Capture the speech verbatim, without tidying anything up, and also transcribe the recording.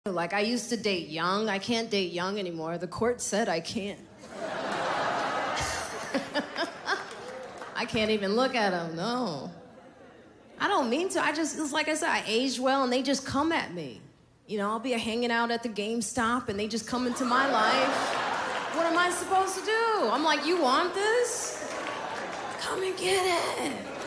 Like, I used to date young. I can't date young anymore. The court said I can't. I can't even look at them, no. I don't mean to. I just, it's like I said, I aged well, and they just come at me. You know, I'll be hanging out at the GameStop, and they just come into my life. What am I supposed to do? I'm like, you want this? Come and get it.